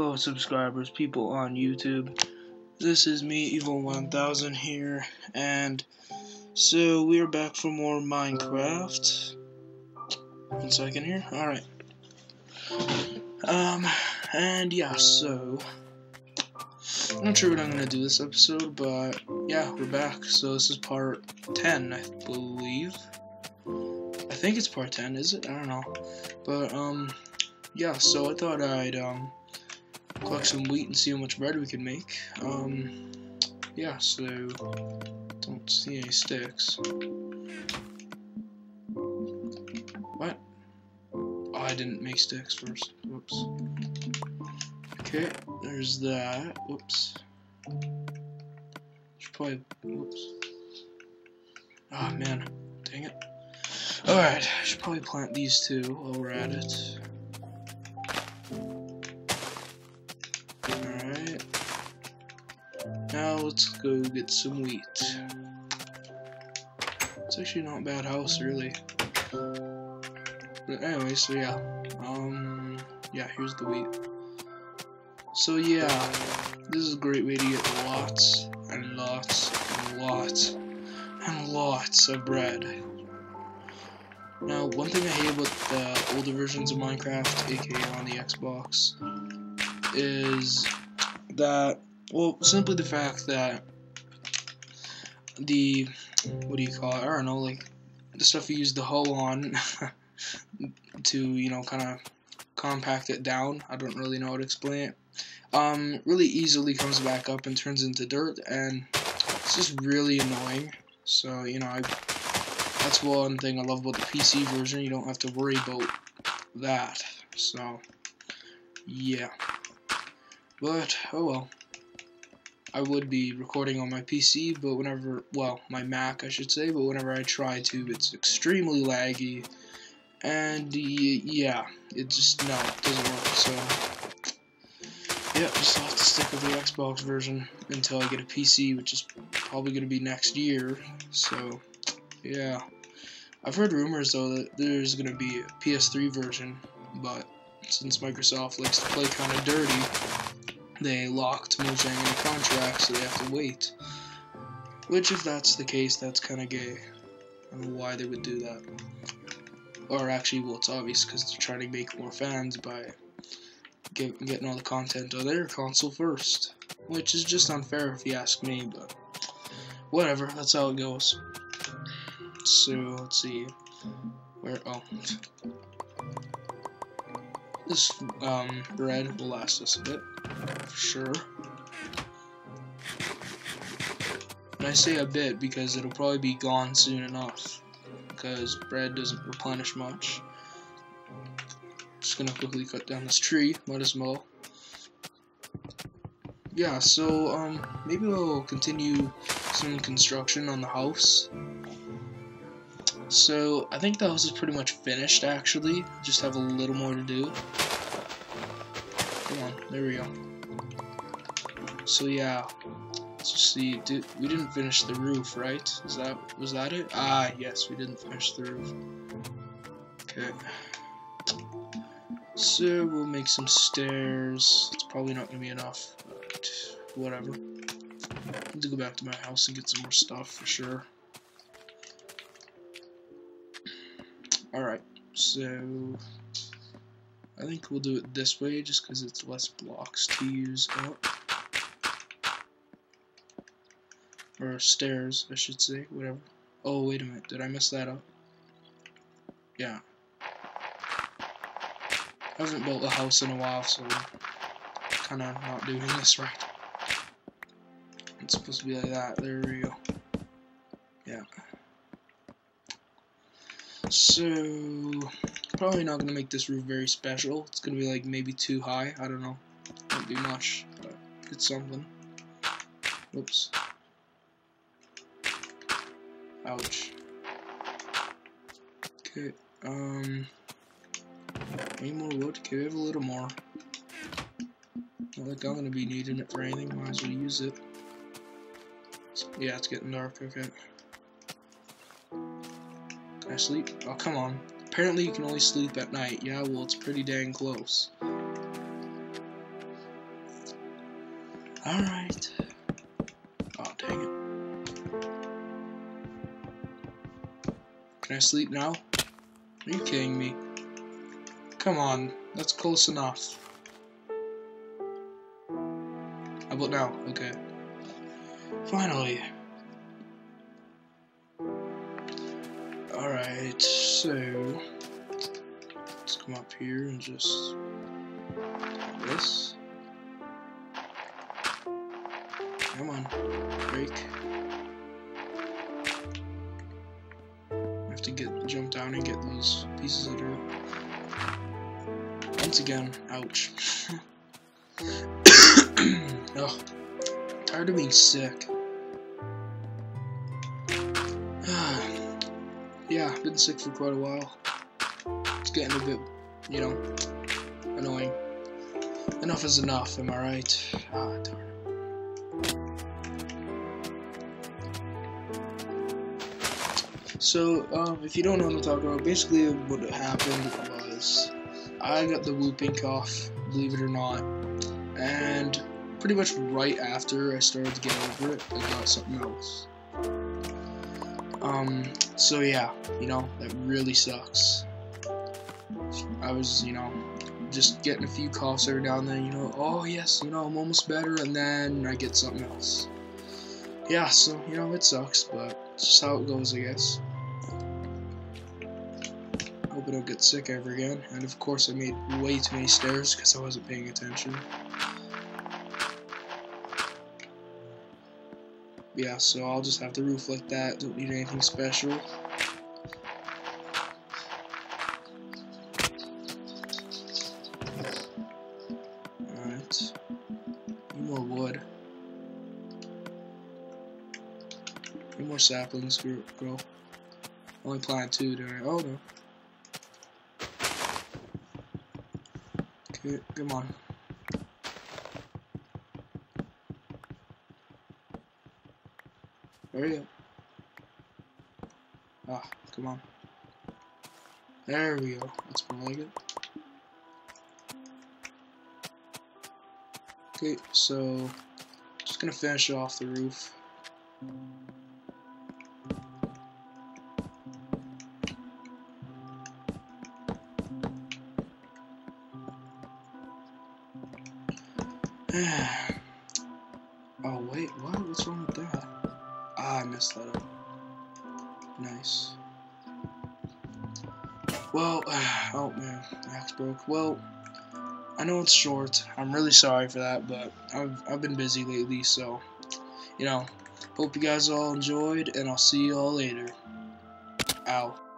Hello subscribers, people on YouTube. This is me, Ep10 here, and so we are back for more Minecraft. 1 second here. Alright. And yeah, so I'm not sure what I'm gonna do this episode, but yeah, we're back. So this is part 10, I believe. I think it's part 10, is it? I don't know. But yeah, so I thought I'd collect some wheat and see how much bread we can make. Yeah, so don't see any sticks. What? Oh, I didn't make sticks first. Whoops. Okay, there's that. Whoops. Should probably. Whoops. Ah, man. Dang it. Alright, I should probably plant these two while we're at it. Alright. Now let's go get some wheat. It's actually not a bad house, really. But anyway, so yeah. Yeah, here's the wheat. So yeah, this is a great way to get lots and lots and lots and lots of bread. Now, one thing I hate about the older versions of Minecraft, aka on the Xbox, is that, well, simply the fact that the, what do you call it, I don't know, like, the stuff you use the hoe on to, you know, kind of compact it down, I don't really know how to explain it, really easily comes back up and turns into dirt, and it's just really annoying. So, you know, that's one thing I love about the PC version, you don't have to worry about that. So, yeah. But, oh well. I would be recording on my PC, but whenever, well, my Mac I should say, but whenever I try to, it's extremely laggy. And, yeah, it just, no, it doesn't work, so. Yeah, just have to stick with the Xbox version until I get a PC, which is probably going to be next year, so. Yeah, I've heard rumors though that there's going to be a PS3 version, but since Microsoft likes to play kind of dirty, they locked Mojang in a contract, so they have to wait. Which, if that's the case, that's kind of gay. I don't know why they would do that. Or actually, well, it's obvious because they're trying to make more fans by getting all the content on their console first. Which is just unfair if you ask me, but whatever, that's how it goes. So, let's see, where, oh, this, bread will last us a bit, for sure, and I say a bit because it'll probably be gone soon enough, because bread doesn't replenish much. Just gonna quickly cut down this tree, might as well. Yeah, so, maybe we'll continue some construction on the house. So, I think the house is pretty much finished, actually. Just have a little more to do. Come on, there we go. So, yeah. Let's just see. We didn't finish the roof, right? Was that it? Ah, yes, we didn't finish the roof. Okay. So, we'll make some stairs. It's probably not going to be enough, but whatever. I need to go back to my house and get some more stuff, for sure. Alright, so I think we'll do it this way just because it's less blocks to use up. Or stairs, I should say, whatever. Oh, wait a minute, did I mess that up? Yeah. I haven't built a house in a while, so I'm kinda not doing this right. It's supposed to be like that, there we go. Yeah. So, probably not going to make this roof very special. It's going to be like maybe too high. I don't know. Won't be much, but it's something. Whoops. Ouch. Okay, any more wood? Okay, we have a little more. Not like I'm going to be needing it for anything. Might as well use it. Yeah, it's getting dark. Okay. Can I sleep? Oh, come on. Apparently you can only sleep at night. Yeah, well, it's pretty dang close. Alright. Oh, dang it. Can I sleep now? Are you kidding me? Come on, that's close enough. How about now? Okay. Finally. Alright, so let's come up here and just do this. Come on, break. I have to jump down and get these pieces of dirt. Once again, ouch. Ugh, tired of being sick. Yeah, I've been sick for quite a while. It's getting a bit, you know, annoying. Enough is enough, am I right? Ah, darn it. So, if you don't know what I'm talking about, basically what happened was I got the whooping cough, believe it or not, and pretty much right after I started to get over it, I got something else. So yeah, you know, that really sucks. I was, you know, just getting a few coughs every now and then, you know, oh yes, you know, I'm almost better, and then I get something else. Yeah, so, you know, it sucks, but it's just how it goes, I guess. Hope I don't get sick ever again. And of course I made way too many stairs because I wasn't paying attention. Yeah, so I'll just have the roof like that. Don't need anything special. Alright. Need more wood. Need more saplings grow. Only planted 2 today. Oh no. Okay, come on. Hurry up. Ah, come on. There we go. That's more like it. Okay, so just gonna finish off the roof. Oh wait, what? What's wrong with that? Ah, I messed that up. Nice. Well, oh man, the axe broke. Well, I know it's short. I'm really sorry for that, but I've been busy lately, so you know. Hope you guys all enjoyed, and I'll see you all later. Ow.